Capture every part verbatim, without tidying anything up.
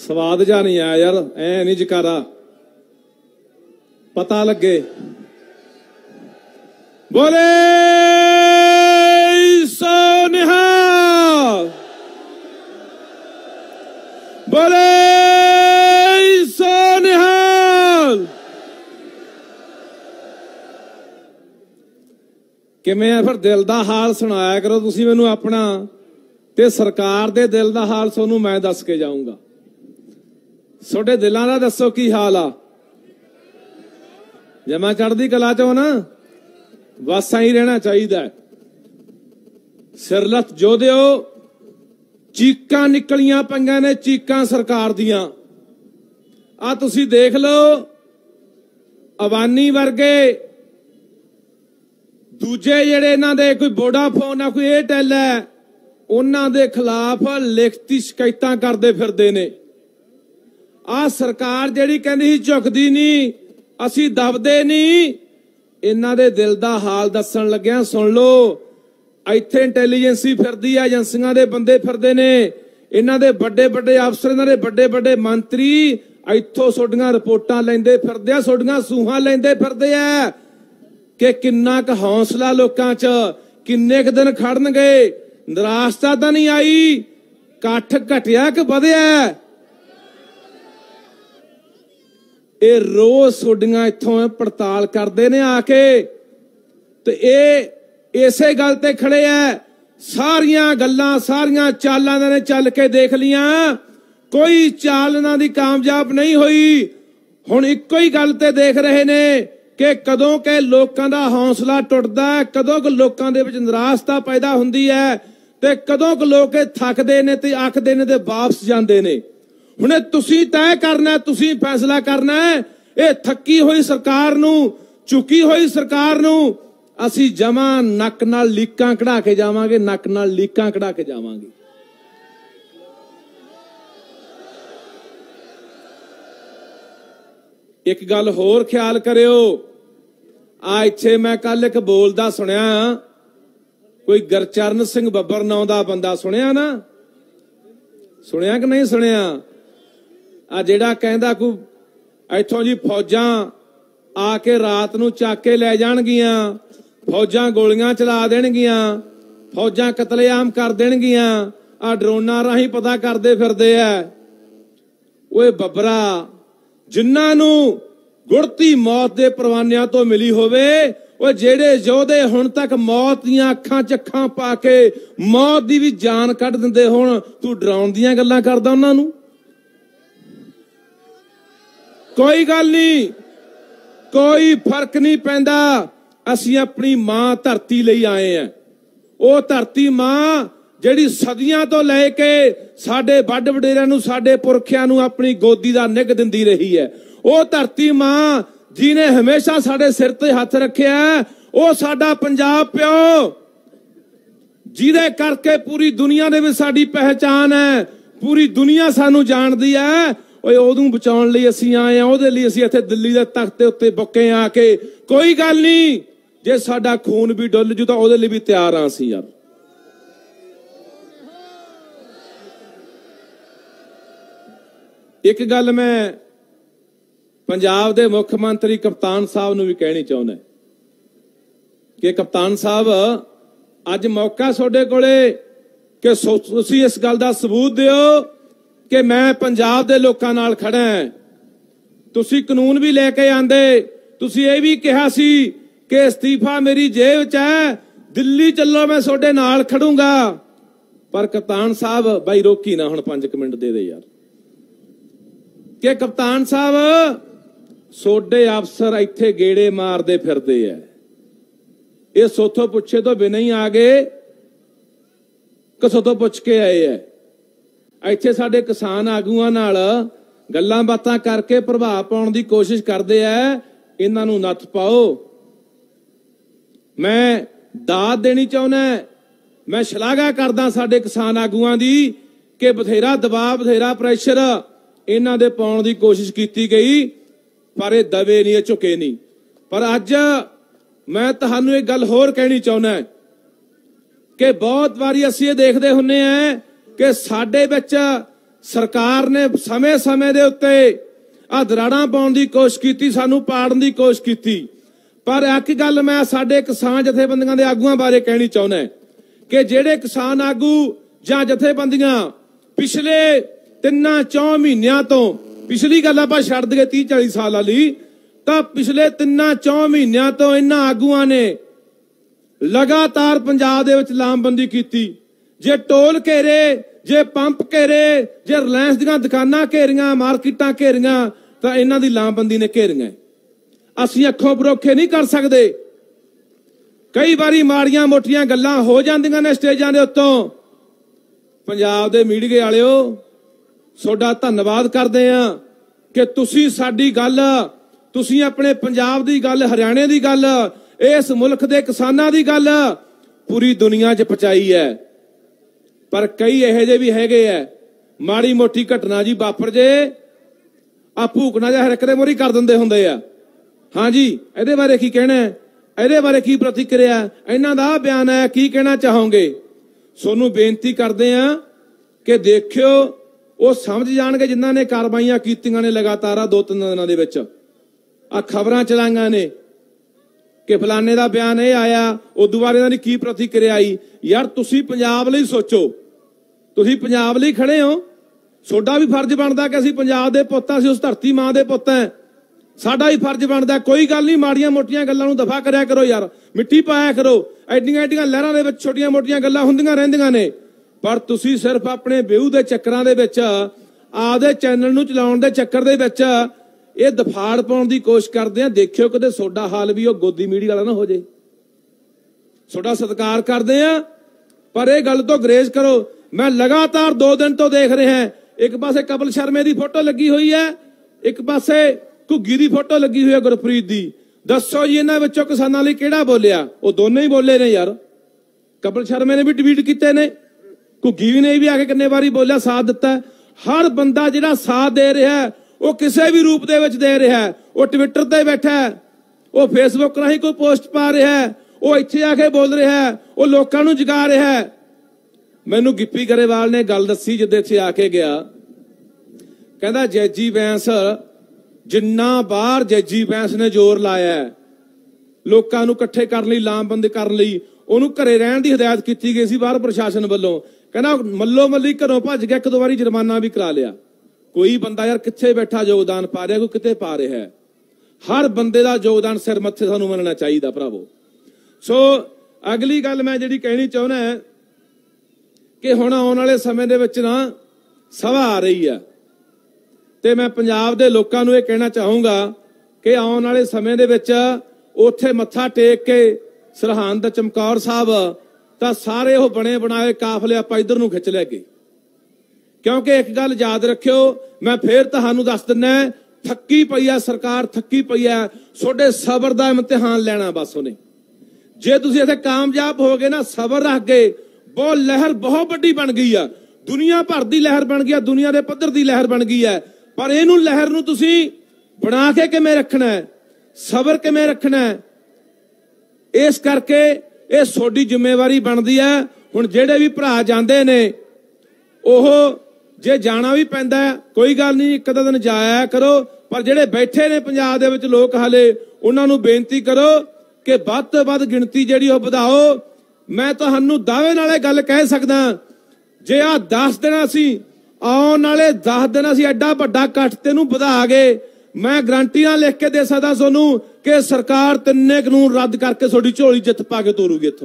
स्वाद जा नहीं आया यार, ऐ नहीं जकारा पता लगे। बोले सो निहाल, बोले सो निहाल। कि मैं फिर दिल दा हाल सुनाया करो तुसी मैनू अपना, ते सरकार दे दिल दा हाल सोनू मैं दस के जाऊंगा। सोडे दिलां दा दसो की हाल आ? जमा चढ़दी कला चो ना, बस आई रहना चाहिए। सिरलत जोधिओ, चीकां निकलियां पईयां ने, चीकां सरकार दियां। आ तुसी देख लो, अवानी वर्गे दूजे जेड़े इन्हां दे कोई वोडाफोन आ, कोई एयरटेल है, उन्हां दे खिलाफ लिखती शिकायतां करदे फिरदे ने। आ सरकार जेड़ी कहंदी सी झुकदी नहीं, असी दबदे नहीं, इन्हां दे दिल दा हाल दसन लग्या। सुन लो, इत्थे इंटैलीजेंसी फिरदी है, एजेंसियां दे बंदे फिरदे ने, इन्हां दे बड़े बड़े अफसर, इन्हां दे बड़े बड़े मंत्री इत्थों सोडियां रिपोर्टां लैंदे फिरदे आ, सोडियां सूहां लैंदे फिरदे आ कि किन्ना क हौसला लोकां च, किन्ने क दिन खड़नगे। निराशता तां नहीं आई, कट्ठ घटिया कि वधिया? ये रोज सोडियां इत्थों पड़ताल करते ने आके, तो ये इसे गल ते खड़े है। सारियां गल्लां सारियां चालां ने चल के देख लिया, कोई चाल इन्हां दी कामयाब नहीं हुई। हुण इक्को ही गल ते देख रहे ने कि कदों के लोकां दा हौसला टुटदा है, कदों के लोकां दे विच निराशता पैदा हुंदी है, ते कदों के लोग थकदे ने ते आखदे ने ते वापस जांदे ने। हुणे तुसी तय करना, तुसी फैसला करना है। ये थकी हुई सरकार नू, झुकी हुई सरकार नू असी जमा नक नाल लीकां कढ़ा के जावांगे, नक नाल लीकां कढ़ा के जावांगे। एक गल होर ख्याल करियो, आ इत्थे मैं कल एक बोलदा सुनिया, कोई गुरचरण सिंह बब्बर नां दा बंदा, सुनिया ना? सुनिया कि नहीं सुनिया? आ जेड़ा कहंदा कोई इत्थों जी फौजां आके रात नूं चक के लै जाणगियां, फौजां गोलियां चला देणगियां, फौजां कतलेआम कर देणगियां, आ ड्रोनां राहीं पता करदे फिरदे आ। ओए बब्बरा, जिन्हां नूं गुड़ती मौत दे परवानियां तो मिली होवे, ओए जेड़े योधे हुण तक मौत दीयां अखां च अखां पा के मौत दी भी जान कढ दिंदे होण, तू डराउण दीयां गल्लां करदा उन्हां नूं? कोई गल नहीं, कोई फर्क नहीं पैंदा। असी अपनी मां धरती लई आए हैं। वो धरती मां जिहड़ी सदियां तो लैके साडे वड वडेरियां नूं, साडे पुरखियां नूं अपनी गोदी दा निग दिंदी रही है। वो धरती मां जिने हमेशा साडे सिर ते हथ रखिया, वो साडा पंजाब प्यो, जिहदे करके पूरी दुनिया दे विच साडी पहचान है, पूरी दुनिया सानू जानदी है। ओए ओदू बचाउण लई असीं आए हां, ओहदे लई असीं इत्थे दिल्ली दे तख्त ते उत्ते बुक्के आके। कोई गल नहीं, जे साडा खून भी डुੱਲ जू तां ओहदे लई भी तैयार हां असीं यार। एक गल मैं पंजाब दे मुख मंत्री कप्तान साहब नूं भी कहनी चाहुंदा कि कप्तान साहब, अज मौका तुहाडे कोले कि तुसीं इस गल दा सबूत दिओ कि मैं पंजाब दे लोकां नाल खड़ा हां। तुसीं कानून भी लेके आंदे, तुसीं ये भी कहा सी कि इस्तीफा मेरी जेब च है, दिल्ली चलो मैं तुहाडे नाल खड़ूंगा। पर कप्तान साहब भाई रोकी ना, हुण पांच मिनट दे दे यार। कि कप्तान साहब सोडे अफसर इत्थे गेड़े मारदे फिरदे है, ये सोथों पुछे तो बिना ही आ गए कि सोथों पुछ के आए है। इत्थे साडे किसान आगूआं नाल गल्लां बातां करके प्रभाव पाउण दी कोशिश करदे है, इन्हां नूं नत्थ पाओ। मैं दाद देनी चाहुंदा, मैं शलाघा करदा साडे किसान आगूआं दी कि बथेरा दबाव, बथेरा प्रैशर इन्हां दे पाउण दी कोशिश कीती गई, पर ये दबे नहीं, झुके नहीं। पर अज मैं तुहानूं एक गल होर कहनी चाहुंदा कि बहुत बारी असीं ये देखदे हुन्ने आ कि साडे विच सरकार ने समय समय के उत्ते आ दराड़ा पाउण की कोशिश की, सानू पाड़न की कोशिश की। पर एक गल मैं साडे किसान जथेबंदियां दे आगूआं बारे कहनी चाहुंदा कि जिहड़े किसान आगू जां जथेबंदियां पिछले तिन्ना चौं महीनिਆਂ तो, पिछली गल आपां छड्ड दईए तीह चाली साल वाली, तां पिछले तिन्ना चौं महीनिਆਂ तो इन्हां आगूआं ने लगातार पंजाब दे विच लामबंदी कीती। जे टोल घेरे, जे पंप घेरे, जे रिलायंस दीआं दुकानां घेरियां, मार्केटां घेरियां, तां इन्हां दी लामबंदी ने घेरियां। असीं अखों परोखे नहीं कर सकते। कई बारी माड़ियां मोटियां गल्लां हो जांदियां ने स्टेजां दे उत्तों। पंजाब दे मीडिया वालिओ, तुहाडा धन्नवाद करदे आ कि तुसीं साडी गल, तुसीं अपने पंजाब दी गल, हरियाणे दी गल, इस मुल्क दे किसानां दी गल पूरी दुनिया च पहुंचाई है। पर कई इहो ਜਿਹੇ भी हैगे है, माड़ी मोटी घटना जी वापर जे आ भूकना जिहा हर एक दे मोरी कर दिंदे हुंदे आ। हाँ जी, ਇਹਦੇ बारे की कहना है, ਇਹਦੇ बारे की प्रतिक्रिया, इन्हां दा बयान है, की कहना चाहोगे? सोनू बेनती करते हैं कि देखियो वो समझ जाणगे जिन्हां ने कार्रवाइयां कीतियां ने लगातार दो तीन दिनों दे विच आ खबरां चलाईयां ने कि फलाने दा बयान ये आया, उदों बारे इन्हां दी की प्रतिक्रिया आई। यार तुसीं पंजाब लई सोचो, तुसीं पंजाब लई खड़े हो, सोडा भी फर्ज बनदा कि असीं पंजाब दे पुੱਤ, असीं उस धरती मां दे पुੱਤ हैं, साडा ही फर्ज बनदा। कोई गल नहीं, माड़ियां मोटियां गल्लां नूं दफा करया करो यार, मिट्टी पाया करो। एडियां एडियां लहरां दे विच छोटियां मोटियां गल्लां हुंदियां रहिंदियां ने, पर तुसीं सिर्फ अपने बेहू दे चक्करां दे विच, आपदे चैनल नूं चलाउण दे चक्कर दे विच ये दफाड़ पाउण दी कोशिश करदे आ। देखियो कदे सोडा हाल भी वो गोदी मीडिया वाला ना हो जाए। सोडा सत्कार करदे आ, पर यह गल तो ग्रेज करो। मैं लगातार दो दिन तो देख रहे हैं, एक पासे कपिल शर्मा की फोटो लगी हुई है, एक पासे घुग्गी की फोटो लगी हुई है गुरप्रीत की। दसो जी इन्हां विचों किसानां लई किहड़ा बोलिया? वो दोनों ही बोले ने यार। कपिल शर्मा ने भी ट्वीट किए ने, घुग्गी ने भी आके कितने बारी बोलिया, साथ दिता। हर बंदा जिहड़ा साथ दे रहा है वो किसी भी रूप दे विच दे रहा है। वो ट्विटर ते बैठा है, वो फेसबुक राही कोई पोस्ट पा रहा है, वो इत्थे आके बोल रहा है, वो लोकां नूं जगा रहा है। मैनूं गिप्पी गरेवाल ने गल दसी जिद्दे इत्थे आके गया, कहंदा जैजी बैंस जिन्ना बाहर जैजी बैंस ने जोर लाया है लोकां नूं इकट्ठे करन लई, लामबंद करन लई, उहनूं घरे रहण दी हिदायत कीती गई सी बाहर प्रशासन वल्लों। कहना मल्लो मल्ली घरों भज गया, एक दो बारी जुर्माना भी करा लिया। कोई बंदा यार कित्थे बैठा योगदान पा रहा, कोई कित्ते पा रहा है। हर बंदे दा योगदान सिर मत्थे सानूं मनना चाहिए भरावो। सो अगली गल मैं जिहड़ी कहनी चाहुंदा है कि हुण आउण वाले समय दे विच ना सभा आ रही है, ते मैं पंजाब दे लोकां नूं इह कहना चाहूंगा कि आउण वाले समय दे विच उत्थे मत्था टेक के सरहंद चमकौर साहब तां सारे वो बने बनाए काफले आपां इधर नूं खिच लै गए। क्योंकि एक गल याद रखियो, मैं फिर तुहानूं दस दिना, थक्की पई है सरकार, थक्की पई है। सोडे सबर दा इम्तिहान लेना बस उन्हें। जे तुसीं इत्थे कामयाब हो गए ना, सबर रख गए, बहुत लहर बहुत बड़ी बन गई है, दुनिया भर दी लहर बन गई है, दुनिया के पद्धर दी लहर बन गई है। पर इहनूं लहर नूं तुसीं बना के किवें रखना है, सबर किवें रखना है, इस करके ये सोडी जिम्मेवारी बनती है। हुण जिहड़े भी भरा जांदे ने, ओह जे जाना भी पैंदा कोई गल नहीं, एक दिन जाया करो, पर जिहड़े बैठे ने पंजाब दे विच लोक हाले, उन्हां नूं बेनती करो कि वध तों वध गिणती जिहड़ी ओह वधाओ। मैं तुहानूं दावे नाल गल कह सकदा, जे आ दस दिन असीं आउण वाले दस दिन असीं एडा वड्डा इकट्ठ तैनूं वधा गए, मैं गारंटी नाल लिख के दे सकदा सोनू कि सरकार तिन्ने कानून रद्द करके तुहाडी झोली जित पा के तोरूगी इत्थों।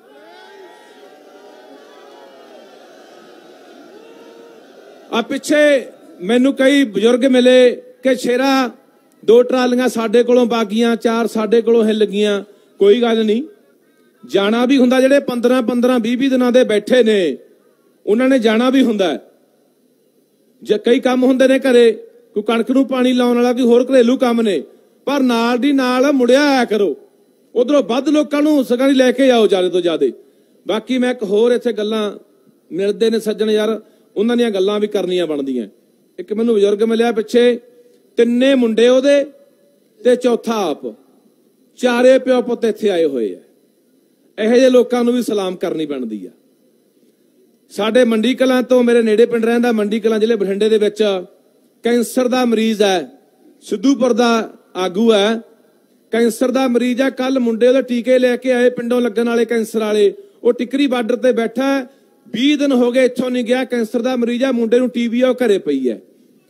आ पिछे मैनू कई बजुर्ग मिले कि शेरा दो ट्रालियां साडे कोलों बागियां, चार साडे कोलों हिल गईयां। कोई गल नहीं, जाना भी हुंदा, जिहड़े पंद्रह पंद्रह बीह बीह दिनां दे बैठे ने उन्होंने जाना भी हुंदा। जे कई काम हुंदे ने घरे, कोई कणक नूं पानी लाउण वाला, कोई होर घरेलू काम ने, पर नाल दी नाल मुड़िया आया करो, उधरों वध लोकां नूं सगणी लैके आओ ज्यादा तो ज्यादा। बाकी मैं एक होर इत्थे गल्लां मिलदे ने सज्जण यार, उन्हां दीयां गल्लां भी करनियां बनदियां। एक मैनूं बजुर्ग मिलिया पिछे, तिन्ने मुंडे ओहदे ते चौथा आप, चारे प्यो पुत्त इत्थे आए होए आ। इहो जिहे लोकां नूं भी सलाम करनी बनदी आ। साडे मंडी कलां तो मेरे नेड़े पिंड रहिंदा मंडी कलां जिले बठिंडे दे विच कैंसर दा मरीज है, सिद्धूपुर दा आगू है, कैंसर दा मरीज है। कल मुंडे उहदे टीके लेके आए पिंडों लगन वाले कैंसर वाले, वो टिकरी बार्डर ते बैठा है, बीस दिन हो गए इत्थों नहीं गया, कैंसर दा मरीज है, मुंडे नूं टीबी आ घरे पई है।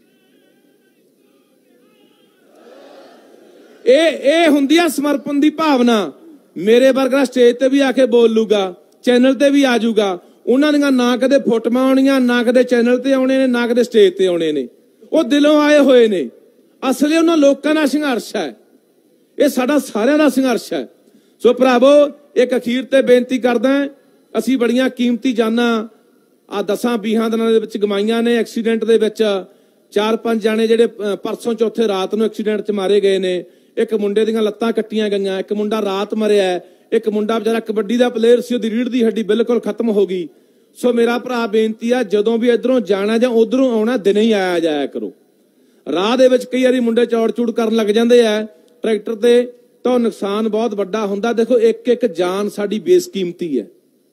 ए ए हुंदी आ समर्पण दी भावना। मेरे वर्गा स्टेज ते भी आके बोल लूगा, चैनल ते भी आ जाऊगा, उन्हां दीयां ना कदे फोटोआं आउणीआं, ना कदे चैनल ते आउणे ने, ना कदे स्टेज ते आउणे ने, वो दिलों आए होए ने। असली उन्हां लोकां दा संघर्ष है, ये साडा सारिआं दा संघर्ष है। सो भरावो एक अखीर ते बेनती करदा, असीं बड़ियां कीमती जानां आ दसां बीहां दिनां दे विच गवाईआं ने। एक्सीडेंट दे विच चार पांच जाने जिहड़े परसों चौथे रात नूं एक्सीडेंट च मारे गए ने। एक मुंडे दीयां लत्तां कट्टियां गईआं, एक मुंडा रात मरिआ, एक मुंडा बेचारा कबड्डी दा प्लेयर सी, ओहदी रीढ़ दी हड्डी बिल्कुल खत्म हो गई। सो मेरा भरा बेनती आ, जदों भी इधरों जाना जां उधरों आउणा, दिने ही आया जाया करो। राह दे विच कई वारी मुंडे चौड़ चूड़ करन लग जांदे आ ट्रैक्टर ते, तो नुकसान बहुत वड्डा हुंदा। देखो एक एक जान साडी बेसकीमती है।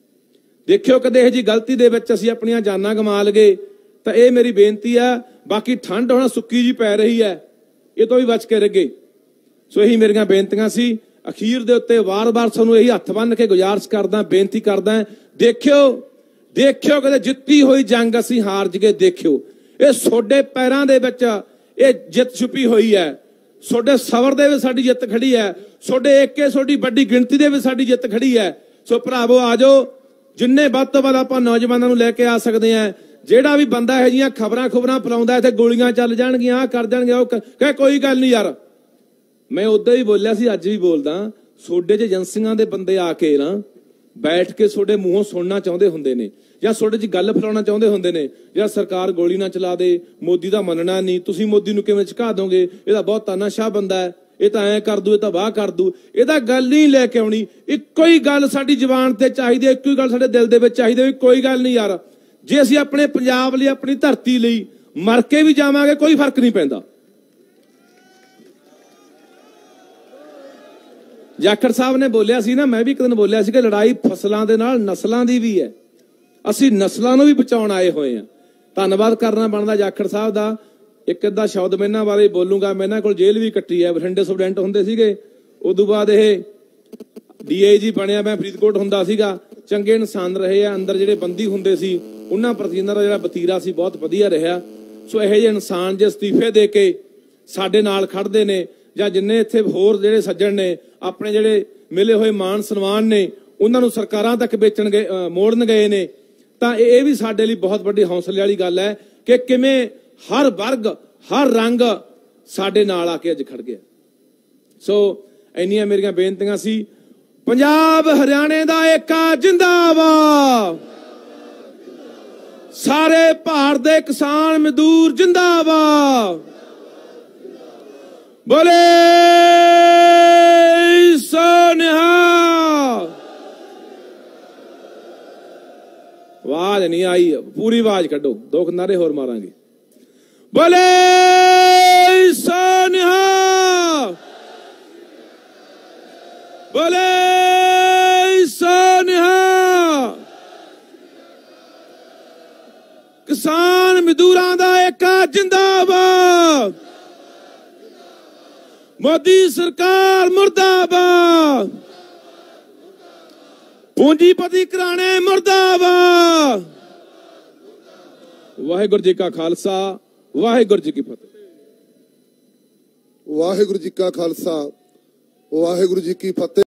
देखियो कदे इह जी गलती दे विच असीं अपणीआं जानां गवा लगे तां इह मेरी बेनती आ। बाकी ठंड हुण सुक्की जी पै रही है, इह तो भी बच के रहिए। सो यही मेरियां बेनतियां सी। अखीर दे उत्ते वार-वार तुहानूं यही हत्थ बन्न के गुजारिश करदा, बेनती करदा, देखियो देखियो कदे जिੱਤੀ होई जंग असीं हार जगे। देखियो ਇਹ ਤੁਹਾਡੇ ਪੈਰਾਂ ਦੇ ਵਿੱਚ ਇਹ ਜਿੱਤ ਛੁਪੀ ਹੋਈ ਹੈ, ਤੁਹਾਡੇ ਸਬਰ ਦੇ ਵਿੱਚ ਸਾਡੀ ਜਿੱਤ ਖੜੀ ਹੈ, ਤੁਹਾਡੇ ਏਕੇ ਤੁਹਾਡੀ ਵੱਡੀ ਗਿਣਤੀ ਦੇ ਵਿੱਚ ਸਾਡੀ ਜਿੱਤ ਖੜੀ ਹੈ। ਸੋ ਭਰਾਵੋ ਆ ਜਾਓ, ਜਿੰਨੇ ਵੱਧ ਤੋਂ ਵੱਧ ਆਪਾਂ ਨੌਜਵਾਨਾਂ ਨੂੰ ਲੈ ਕੇ ਆ ਸਕਦੇ ਆ। ਜਿਹੜਾ ਵੀ ਬੰਦਾ ਇਹ ਜੀਆਂ ਖਬਰਾਂ ਖਬਰਾਂ ਫਲਾਉਂਦਾ ਇੱਥੇ ਗੋਲੀਆਂ ਚੱਲ ਜਾਣਗੀਆਂ, ਕਰ ਜਾਣਗੇ, ਉਹ ਕਹੇ ਕੋਈ ਗੱਲ ਨਹੀਂ ਯਾਰ। ਮੈਂ ਉਦੋਂ ਹੀ ਬੋਲਿਆ ਸੀ, ਅੱਜ ਵੀ ਬੋਲਦਾ, ਤੁਹਾਡੇ ਚ ਏਜੰਸੀਆਂ ਦੇ ਬੰਦੇ ਆ ਕੇ ਨਾ बैठ के सोडे मूहों सुनना चाहते होंगे ने, या सोडे च गल फैलाना चाहते होंगे ने, या सरकार गोली ना चला दे, मोदी का मनना नहीं, तुसीं मोदी नूं किवें झुका दोगे, इहदा बहुत तानाशाह बंदा है, ये तो ऐ कर दू, ये तो वाह कर दू, इहदा गल नहीं लैके आउणी। इक्को ही गल साडी जबान ते चाहीदी, इक्को ही गल साडे दिल दे विच चाहीदी भी कोई गल नहीं यार, जे असीं अपने पंजाब लई, अपनी धरती लई मर के भी जावांगे, कोई फर्क नहीं पैंदा। जाखड़ साहब ने बोलिया सी ना, मैं भी एक दिन बोलिया सी कि लड़ाई फसलों के नाल नस्लों की भी है, असी नस्लों भी बचाउण आए हुए हैं। धन्नवाद करना बनता जाखड़ साहब का। एक अद्धा शब्द मैं इन्हां बारे बोलूंगा। मैं इन्हां कोल जेल भी कट्टी है, बठिंडे स्टूडेंट हुंदे सीगे, उदों बाद ये डी आई जी बनिया, मैं फरीदकोट हुंदा सीगा। चंगे इंसान रहे आ, अंदर जिहड़े बंदी हुंदे सी उन्हां प्रति इन्हां दा जिहड़ा वतीरा सी बहुत वधिया रहा। सो इहो जिहे इंसान जे इस्तीफे दे के साडे नाल खड़दे ने, ਜਾਂ जिन्ने इत्थे होर जिहड़े सज्जण ने अपने जिहड़े मिले हुए मान सन्मान ने उन्हां नूं सरकारां तक बेचण गए, मोड़न गए ने, तां इह भी साडे लई बहुत वड्डी हौसले वाली गल है कि किवें हर वर्ग हर रंग साडे नाल आके अज खड़ गया। सो इन्नियां मेरियां बेनतियां सी। पंजाब हरियाणे दा एका जिंदाबाद, सारे भारत दे किसान मजदूर जिंदाबाद, बोले सोनिहा। आवाज नहीं आई, पूरी आवाज कड्डो, दो नारे होर मारांगे। बोले सोनिहा, बोले सोनिहा। किसान मजदूरां दा एका जिंदाबाद, मोदी सरकार मुर्दाबाद, पूंजीपति घराणे मुर्दाबाद। वाहिगुरू जी का खालसा, वाहिगुरू जी की फतेह। वाहिगुरू जी का खालसा, वाहिगुरू जी की फतेह।